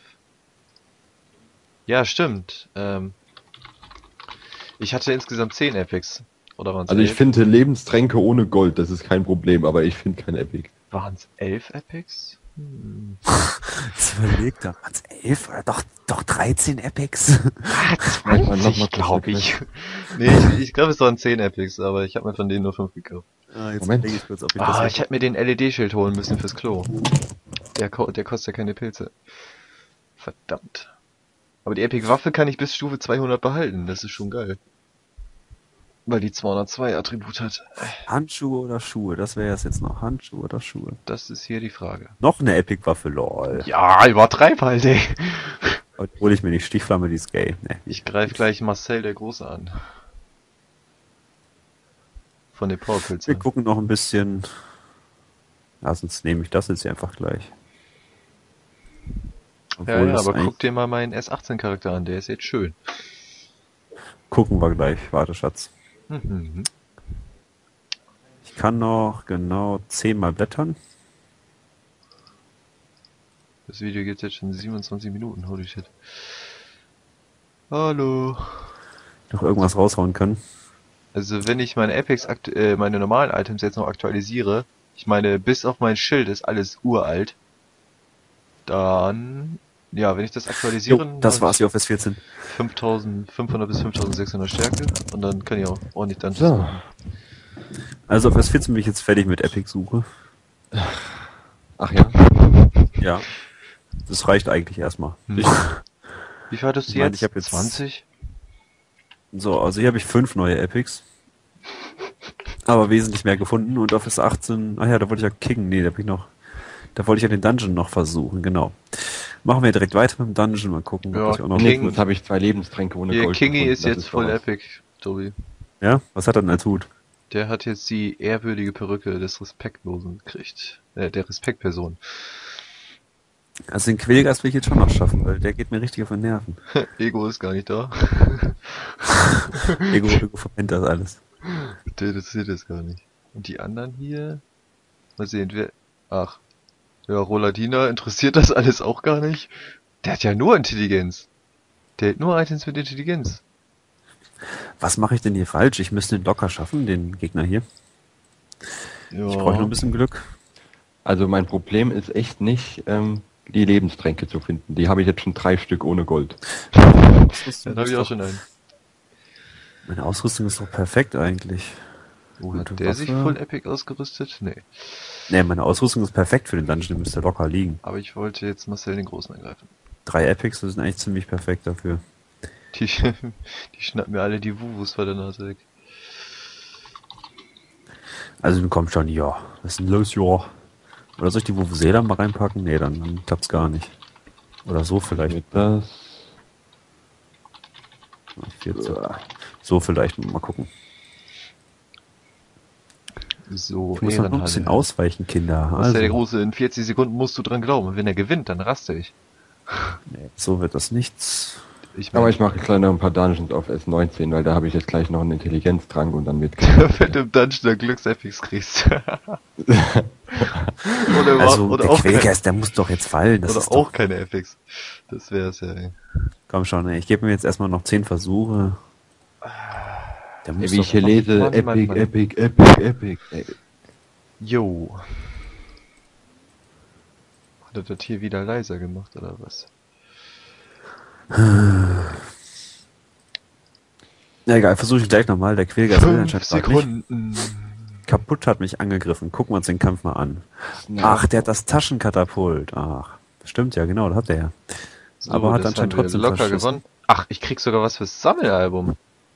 Ja, stimmt. Ähm, ich hatte insgesamt zehn Epics. Oder waren es Also ich elf? finde Lebenstränke ohne Gold, das ist kein Problem, aber ich finde kein Epic. Waren es elf Epics? Hm. Jetzt überleg da. Waren's elf oder doch, doch dreizehn Epics? Manchmal noch mal Ich glaube kurz ich. Nee, ich, ich glaube es waren zehn Epics, aber ich habe mir von denen nur fünf gekauft. Ah, jetzt Moment. denke ich kurz, ob ich Ah, das ich hätte mir den L E D-Schild holen müssen fürs Klo. Der, ko der kostet ja keine Pilze. Verdammt. Aber die Epic-Waffe kann ich bis Stufe zweihundert behalten, das ist schon geil. Weil die zweihundertzwei Attribut hat. Handschuhe oder Schuhe? Das wäre es jetzt noch. Handschuhe oder Schuhe? Das ist hier die Frage. Noch eine Epic-Waffe, lol. Ja, übertreib halt, ey. Heute hole ich mir nicht Stichflamme, die ist gay. Nee. Ich greife gleich Marcel der Große an. Von den Wir Powerpilzen. gucken noch ein bisschen. Ja, sonst nehme ich das jetzt hier einfach gleich. Ja, Obwohl ja, das aber eigentlich- guck dir mal meinen S achtzehn Charakter an, der ist jetzt schön. Gucken wir gleich. Warte, Schatz. Mhm. Ich kann noch genau zehnmal blättern. Das Video geht jetzt schon siebenundzwanzig Minuten, holy shit. Hallo. Noch irgendwas raushauen können. Also wenn ich meine Epics, aktu äh, meine normalen Items jetzt noch aktualisiere, ich meine, bis auf mein Schild ist alles uralt, dann, ja, wenn ich das aktualisiere, Jo, das hab war's ich hier auf S vierzehn. fünftausendfünfhundert bis fünftausendsechshundert Stärke und dann kann ich auch ordentlich Dungeons So. machen. Also auf S vierzehn bin ich jetzt fertig mit Epic-Suche. Ach ja. Ja. Das reicht eigentlich erstmal. Hm. Ich, Wie viel hattest du Ich meine, jetzt? ich hab jetzt- zwanzig? so, also hier habe ich fünf neue Epics. Aber wesentlich mehr gefunden. Und auf S achtzehn, ach ja, da wollte ich ja kicken. Nee, da bin ich noch. Da wollte ich ja den Dungeon noch versuchen, genau. Machen wir direkt weiter mit dem Dungeon, mal gucken, Ja, ob ich auch noch. King- Jetzt habe ich zwei Lebenstränke ohne Hier, Gold. Kingi gefunden. ist Das jetzt voll doch was. epic, Tobi. Ja? Was hat er denn als Hut? Der hat jetzt die ehrwürdige Perücke des Respektlosen gekriegt. Äh, der Respektperson. Also den Quälgeist will ich jetzt schon noch schaffen, weil der geht mir richtig auf den Nerven. Ego ist gar nicht da. Ego, Ego verpennt das alles. Der interessiert das gar nicht. Und die anderen hier? Mal sehen, wer... Ach. Ja, Roladina interessiert das alles auch gar nicht. Der hat ja nur Intelligenz. Der hat nur Items mit Intelligenz. Was mache ich denn hier falsch? Ich müsste den locker schaffen, den Gegner hier. Ja. Ich brauche nur ein bisschen Glück. Also mein Problem ist echt nicht, ähm, die Lebenstränke zu finden. Die habe ich jetzt schon drei Stück ohne Gold. Dann habe ich auch schon einen. Meine Ausrüstung ist doch perfekt eigentlich. Oh, hat Gute der sich Waffe. voll epic ausgerüstet? Nee. Ne, meine Ausrüstung ist perfekt für den Dungeon, der müsste locker liegen. Aber ich wollte jetzt Marcel den Großen angreifen. Drei Epics, das sind eigentlich ziemlich perfekt dafür. Die, die schnappen mir alle die Wuwus vor der Nase weg. Also dann kommt schon, ja. Was ist denn los, ja? Oder soll ich die Vuvuzela mal reinpacken? Nee, dann, dann klappt's gar nicht. Oder so vielleicht. Mit das. vierzehn. So vielleicht, mal gucken. So, Ich muss noch ein bisschen Ehrenhalle. ausweichen, Kinder. Marcel der Also, Große, in vierzig Sekunden musst du dran glauben. Und wenn er gewinnt, dann raste ich. nee, so wird das nichts. Ich Aber ich mache jetzt gleich noch ein paar Dungeons auf S neunzehn, weil da habe ich jetzt gleich noch einen Intelligenztrank und dann wird wenn du im Dungeon dann Glücksepics kriegst. oder Also oder der auch, keine, Quälgeist, der muss doch jetzt fallen. Das oder ist auch doch, keine Epics. Das wär's ja, ey. komm schon, ey, ich gebe mir jetzt erstmal noch zehn Versuche. Der muss Ey, wie doch ich hier noch- lese, Mann, Mann, Epic, Mann. Epic, Epic, Epic. Ey, Jo. Hat er das hier wieder leiser gemacht, oder was? Ja, egal, versuche ich gleich nochmal. Der Quälgeist will Fünf anscheinend grad nicht. Sekunden. Kaputt hat mich angegriffen. Gucken wir uns den Kampf mal an. Ach, der hat das Taschenkatapult. Ach, stimmt ja, genau, das hat der ja. So, Aber hat das anscheinend haben wir trotzdem locker verschissen. gewonnen. Ach, ich krieg sogar was fürs Sammelalbum.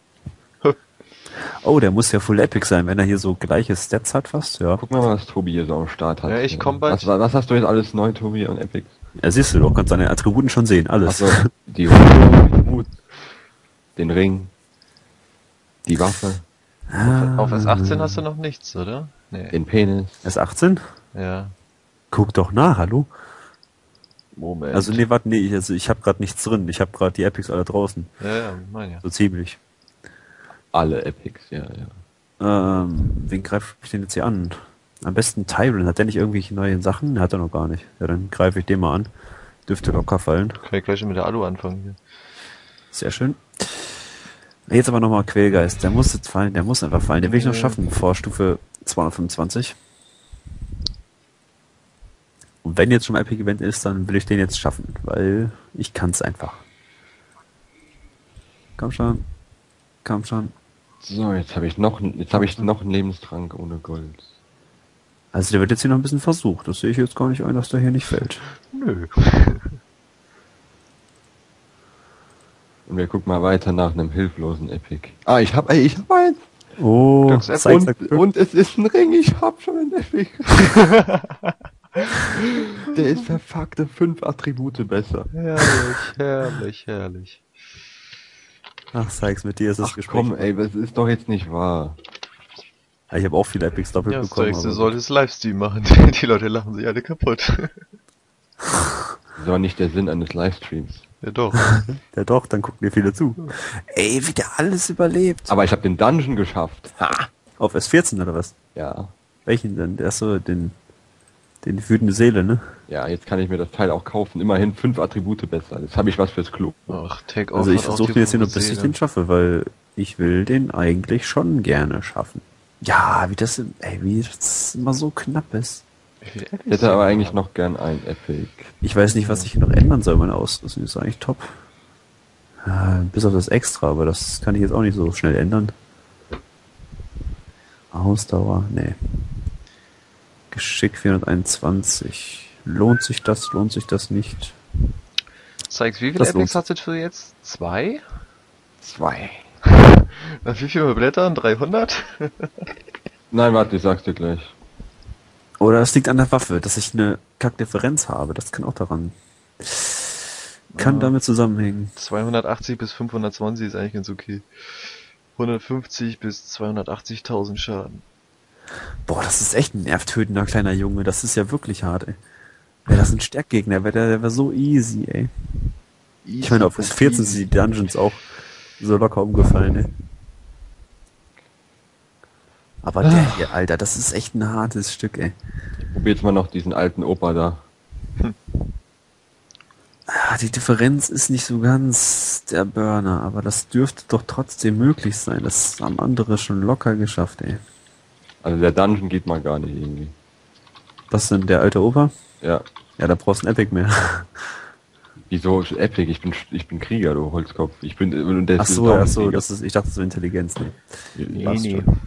Oh, der muss ja Full Epic sein, wenn er hier so gleiche Stats hat fast, ja. Guck mal, was Tobi hier so am Start hat. Ja, ich komm bald. Was, was hast du jetzt alles neu, Tobi, an Epic? Ja, siehst du doch, kannst seine Attributen schon sehen, alles. Achso, die Hose, den Hut, den Ring, die Waffe, Ah, Auf S achtzehn hast du noch nichts, oder? Nee. den Penis. S achtzehn? Ja. Guck doch nach, hallo? Moment. Also nee, warte, nee, ich, also ich habe gerade nichts drin. Ich habe gerade die Epics alle draußen. Ja, ja, mein ja. So ziemlich. Alle Epics, ja, ja. Ähm, wen greife ich denn jetzt hier an? Am besten Tyron. Hat der nicht irgendwelche neuen Sachen? Hat er noch gar nicht. Ja, dann greife ich den mal an. Dürfte locker fallen. Kann ich gleich schon mit der Alu anfangen hier. Sehr schön. Jetzt aber nochmal Quälgeist. Der muss jetzt fallen. Der muss einfach fallen. Den will ich noch schaffen vor Stufe zweihundertfünfundzwanzig. Und wenn jetzt schon mal Epic Event ist, dann will ich den jetzt schaffen. Weil ich kann es einfach. Komm schon. Komm schon. So, jetzt habe ich noch, jetzt habe ich noch einen Lebenstrank ohne Gold. Also der wird jetzt hier noch ein bisschen versucht. Das sehe ich jetzt gar nicht ein, dass der hier nicht fällt. Nö. Und wir gucken mal weiter nach einem hilflosen Epic. Ah, ich hab, ey, ich hab eins. Oh, Glücks- zeig, Und, zeig, und es ist ein Ring, ich hab schon einen Epic. Der ist verfuckte fünf Attribute besser. Herrlich, herrlich, herrlich. Ach, Sykes, mit dir ist das Ach Gespräch. komm, ey, das ist doch jetzt nicht wahr. Ja, ich habe auch viele Epics doppelt Ja, bekommen. Sykes, du aber- solltest Livestream machen. Die Leute lachen sich alle kaputt. Das ist aber nicht der Sinn eines Livestreams. Ja doch. Ja doch, dann gucken dir viele zu. Ey, wie der alles überlebt. Aber ich habe den Dungeon geschafft. Ha! Auf S vierzehn oder was? Ja. Welchen denn? Der ist so, den, den wütende Seele, ne? Ja, jetzt kann ich mir das Teil auch kaufen. Immerhin fünf Attribute besser. Jetzt habe ich was fürs Klo. Ach, Take Off. Also ich hat auch versuche die jetzt hier noch, bis ich Seele. den schaffe, weil ich will den eigentlich schon gerne schaffen. Ja, wie das, ey, wie das immer so knapp ist. Wie viele Ich Epics hätte aber haben eigentlich wir? noch gern ein Epic. Ich weiß nicht, was ich hier noch ändern soll, meine Ausrüstung ist eigentlich top. Äh, bis auf das Extra, aber das kann ich jetzt auch nicht so schnell ändern. Ausdauer, nee. Geschick vierhunderteinundzwanzig. Lohnt sich das, lohnt sich das nicht? Sykes, wie viele Das Epics lohnt hast du für jetzt? Zwei? Zwei. Na, wie viel mal Blättern? dreihundert? Nein, warte, ich sag's dir gleich. Oder es liegt an der Waffe, dass ich eine Kackdifferenz habe. Das kann auch daran. Kann Ah. damit zusammenhängen. zweihundertachtzig bis fünfhundertzwanzig ist eigentlich ganz okay. hundertfünfzig bis zweihundertachtzigtausend Schaden. Boah, das ist echt ein nervtötender kleiner Junge. Das ist ja wirklich hart, ey. Wäre das ein Stärkgegner, wäre der, der wär so easy, ey. Ich meine, auf S vierzehn sind die Dungeons auch so locker umgefallen, ey. Aber der hier, Alter, das ist echt ein hartes Stück, ey. Probier jetzt mal noch diesen alten Opa da. Ah, die Differenz ist nicht so ganz der Burner, aber das dürfte doch trotzdem möglich sein. Das haben andere schon locker geschafft, ey. Also der Dungeon geht mal gar nicht irgendwie. Was denn, der alte Opa? Ja. Ja, da brauchst du ein Epic mehr. Wieso Epic? Ich bin ich bin Krieger, du Holzkopf. Ich bin und der Ach ist so, auch ein ach so, Krieger. das ist, ich dachte, das ist Intelligenz, ne. Nee, Passt nee. schon.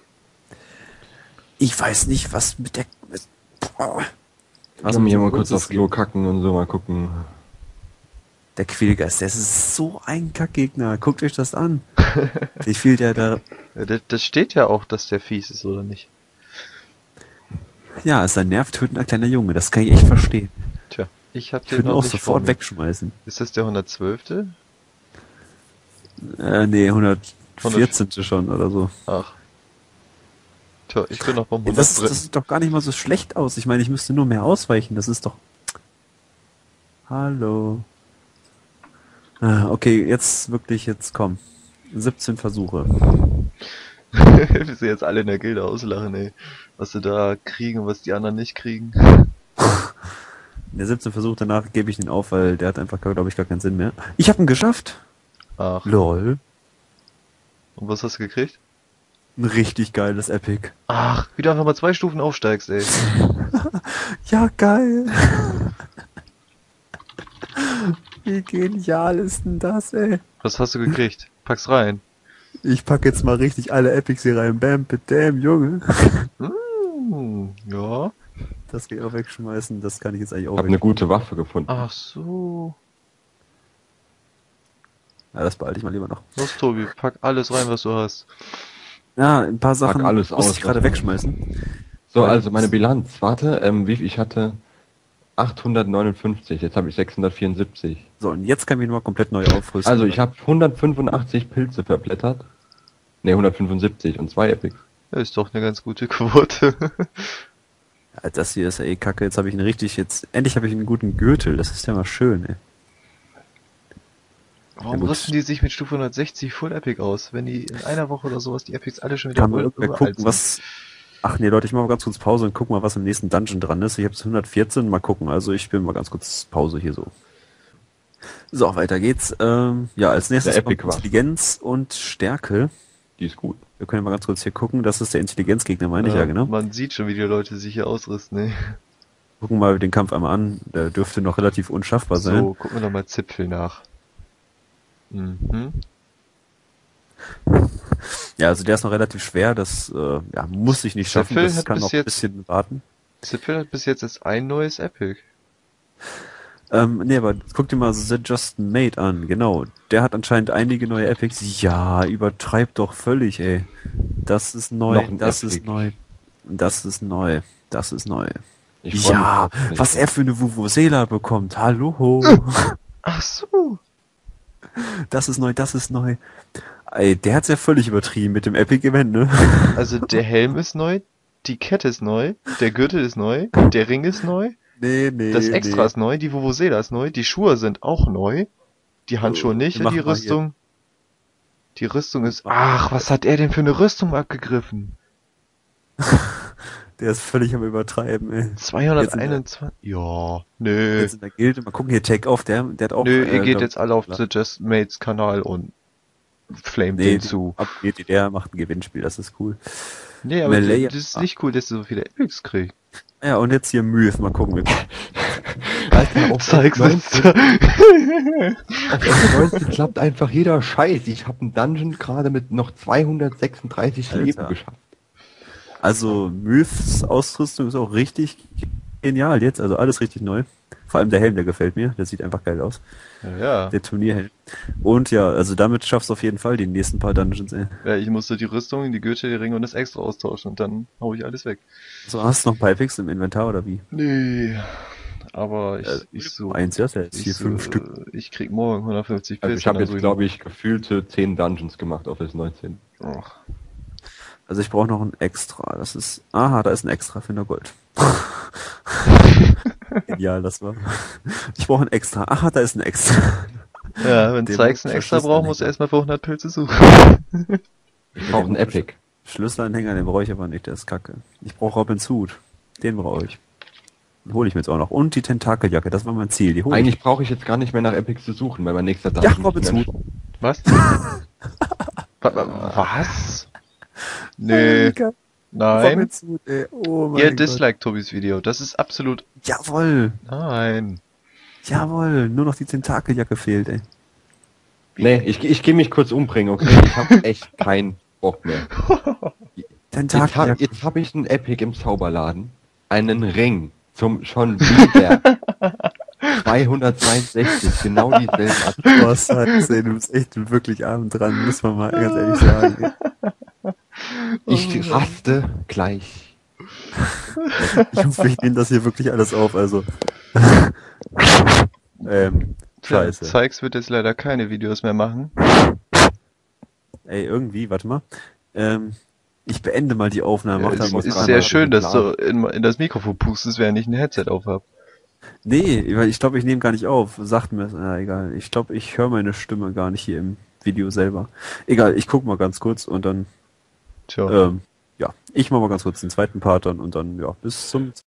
Ich weiß nicht, was mit der... mit- Boah. Lass mit mich hier dem mal kurz Holz aufs Klo kacken und so mal gucken. Der Quälgeist, das ist so ein Kackgegner. Guckt euch das an. Wie viel der da... Ja, das, das steht ja auch, dass der fies ist, oder nicht? Ja, ist ein nervtötender kleiner Junge. Das kann ich echt verstehen. Tja, ich hab Ich den würde ihn noch auch nicht vor sofort mir. wegschmeißen. Ist das der hundertzwölfte? Äh, nee, hundertvierzehn schon oder so. Ach. Tja, ich bin noch beim Ja, das, hundertdritten. das sieht doch gar nicht mal so schlecht aus. Ich meine, ich müsste nur mehr ausweichen. Das ist doch... Hallo. Ah, okay, jetzt wirklich, jetzt komm. siebzehn Versuche. Wir sind jetzt alle in der Gilde auslachen, ey. Was sie da kriegen und was die anderen nicht kriegen. Der siebzehn Versuch danach gebe ich den auf, weil der hat einfach, glaube ich, gar keinen Sinn mehr. Ich habe ihn geschafft. Ach. Lol. Und was hast du gekriegt? Ein richtig geiles Epic. Ach, wie du einfach mal zwei Stufen aufsteigst, ey. Ja, geil. Wie genial ist denn das, ey? Was hast du gekriegt? Pack's rein. Ich pack jetzt mal richtig alle Epics hier rein. Bam, damn, Junge. Hm, ja. Das kann ich auch wegschmeißen. Das kann ich jetzt eigentlich Ich auch habe eine gute Waffe gefunden. Ach so. Ja, das behalte ich mal lieber noch. Los, Tobi, pack alles rein, was du hast. Ja, ein paar Sachen alles muss aus, ich gerade was man- wegschmeißen. So, also meine Bilanz. Warte, ähm, wie ich hatte achthundertneunundfünfzig, jetzt habe ich sechshundertvierundsiebzig. So, und jetzt kann ich nochmal komplett neu aufrüsten. Also ich habe hundertfünfundachtzig Pilze verblättert. Ne, hundertfünfundsiebzig und zwei Epics. Ja, ist doch eine ganz gute Quote. Ja, das hier ist ja eh kacke. Jetzt habe ich einen richtig, jetzt, endlich habe ich einen guten Gürtel. Das ist ja mal schön, ey. Warum Ja, gut. rüsten die sich mit Stufe hundertsechzig Full Epic aus, wenn die in einer Woche oder sowas die Epics alle schon wieder Kann mal ur- irgendwer uralt gucken, sind? was... Ach nee, Leute, ich mache mal ganz kurz Pause und guck mal, was im nächsten Dungeon dran ist. Ich habe jetzt hundertvierzehn, mal gucken. Also ich bin mal ganz kurz Pause hier so. So, weiter geht's. Ähm, ja, als nächstes Der Epic kommt war. Intelligenz und Stärke. Die ist gut. Wir können mal ganz kurz hier gucken. Das ist der Intelligenzgegner, meine ich ja, genau. Man sieht schon, wie die Leute sich hier ausrüsten, ey. Gucken wir mal den Kampf einmal an. Der dürfte noch relativ unschaffbar sein. So, gucken wir doch mal Zipfel nach. Mhm. Ja, also der ist noch relativ schwer, das äh, ja, muss ich nicht schaffen, Zipfel das hat kann bis noch ein jetzt- bisschen warten. Zipfel hat bis jetzt erst ein neues Epic. Ähm, nee, aber guck dir mal The Just Made an, genau. Der hat anscheinend einige neue Epics. Ja, übertreibt doch völlig, ey. Das ist neu, Noch ein das Epic. ist neu, das ist neu, das ist neu. Ich freu mich Ja, drauf. was er für eine Vuvuzela bekommt, hallo. Ach so. Das ist neu, das ist neu. Ey, der hat's ja völlig übertrieben mit dem Epic-Event, ne? Also der Helm ist neu, die Kette ist neu, der Gürtel ist neu, der Ring ist neu, Nee, nee, das Extra ist neu, die Vuvuzela ist neu, die Schuhe sind auch neu, die Handschuhe nicht wir und die machen mal Rüstung. Die Rüstung ist... Ach, was hat er denn für eine Rüstung abgegriffen? Der ist völlig am Übertreiben, ey. zweihunderteinundzwanzig? Ja, nö. Jetzt in der Gilde, mal gucken hier, Take Off, der, der hat auch... Nö, äh, ihr geht glaub- jetzt alle auf The Just Mates Kanal und flamet Nee, den zu. ab geht die, der macht ein Gewinnspiel, das ist cool. Nee, aber Malaya- das ist nicht cool, dass er so viele Epics kriegt. Ja, und jetzt hier Myth, mal gucken. Alter, auf Zeig's F uns. neunzehn, auf F neunzehn klappt einfach jeder Scheiß. Ich habe einen Dungeon gerade mit noch zweihundertsechsunddreißig Alter. Leben geschafft. Also Myths Ausrüstung ist auch richtig genial jetzt, also alles richtig neu. Vor allem der Helm, der gefällt mir, der sieht einfach geil aus. Ja, ja. Der Turnierhelm. Und ja, also damit schaffst du auf jeden Fall die nächsten paar Dungeons, ey. Ja, ich musste die Rüstung, die Gürtel, die Ringe und das Extra austauschen und dann hau ich alles weg. So, hast du noch ein paar Epics im Inventar oder wie? Nee. Aber ich, Äh, ich so... Eins, ja, ist ja jetzt ich hier so, fünf Stück. Ich krieg morgen hundertfünfzig Also Pilze. ich habe also jetzt, glaube ich, gefühlte zehn Dungeons gemacht auf F neunzehn. Ach, Also ich brauche noch ein Extra. Das ist. Aha, da ist ein Extra für nur Gold. Genial, das war. Ich brauche ein Extra. Aha, da ist ein Extra. ja, wenn Den Zeigs einen muss extra verschlüsseln braucht, muss er hängen. erstmal für hundert Pilze suchen. Ich brauche einen Epic. Schlüsselanhänger, den brauche ich aber nicht, der ist kacke. Ich brauche Robins Hut. Den brauche ich. Den hole ich mir jetzt auch noch. Und die Tentakeljacke, das war mein Ziel. Die hole ich. Eigentlich brauche ich jetzt gar nicht mehr nach Epics zu suchen, weil mein nächster Ja, Dungeon Robins ist Hut. Mensch. Was? Wa- wa- Was? Nee, nein. Robins Hut, ey. Oh mein Ihr Gott. dislike Tobis Video. Das ist absolut... Jawohl. Nein. Jawohl. Nur noch die Tentakeljacke fehlt, ey. Nee, ich, ich gehe mich kurz umbringen, okay? Ich habe echt keinen Bock mehr. Jetzt Tentakeljacke. habe jetzt hab ich einen Epic im Zauberladen. Einen Ring. Zum schon wieder. zweihundertzweiundsechzig. Genau dieselben Artikel. Boah, Satz, ey, du bist echt wirklich arm dran, muss man mal ganz ehrlich sagen. Ey. Ich raste gleich. Ich hoffe, ich nehme das hier wirklich alles auf, also. ähm, scheiße. Zeigs wird jetzt leider keine Videos mehr machen. Ey, irgendwie, warte mal. Ähm, ich beende mal die Aufnahme. Mach Ja, da es mal ist dran. sehr mal schön, den dass du in, in das Mikrofon pustest, während ich ein Headset auf hab. Nee, weil ich glaube, ich nehme gar nicht auf. Sagt mir, na egal. Ich glaube, ich höre meine Stimme gar nicht hier im Video selber. Egal, ich guck mal ganz kurz und dann, Tja. ähm, ja, ich mache mal ganz kurz den zweiten Part dann und dann, ja, bis zum